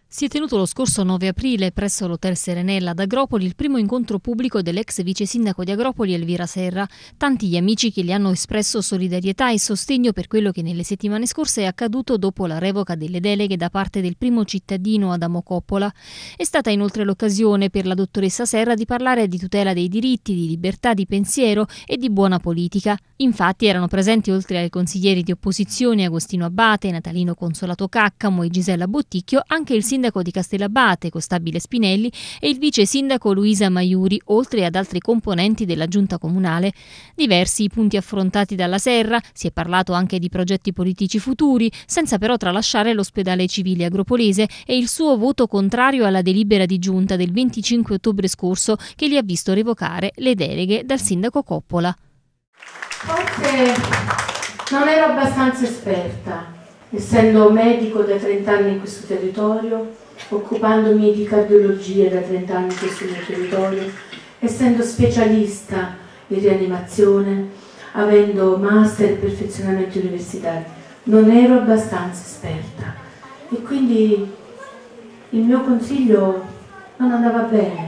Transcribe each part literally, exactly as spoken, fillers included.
Si è tenuto lo scorso nove aprile presso l'Hotel Serenella ad Agropoli il primo incontro pubblico dell'ex vice sindaco di Agropoli Elvira Serra. Tanti gli amici che gli hanno espresso solidarietà e sostegno per quello che nelle settimane scorse è accaduto dopo la revoca delle deleghe da parte del primo cittadino Adamo Coppola. È stata inoltre l'occasione per la dottoressa Serra di parlare di tutela dei diritti, di libertà di pensiero e di buona politica. Infatti erano presenti, oltre ai consiglieri di opposizione Agostino Abbate, Natalino Consolato Caccamo e Gisella Botticchio, anche il sindaco di Castellabate, Costabile Spinelli, e il vice sindaco Luisa Maiuri, oltre ad altri componenti della giunta comunale. Diversi i punti affrontati dalla Serra, si è parlato anche di progetti politici futuri, senza però tralasciare l'ospedale civile agropolese e il suo voto contrario alla delibera di giunta del venticinque ottobre scorso che gli ha visto revocare le deleghe dal sindaco Coppola. Forse non ero abbastanza esperta, essendo medico da trenta anni in questo territorio, occupandomi di cardiologia da trenta anni in questo mio territorio, essendo specialista in rianimazione, avendo master e perfezionamenti universitari. Non ero abbastanza esperta e quindi il mio consiglio non andava bene,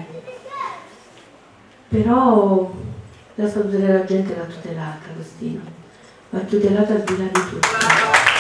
però la salute della gente va tutelata, Agostino, va tutelata al di là di tutto.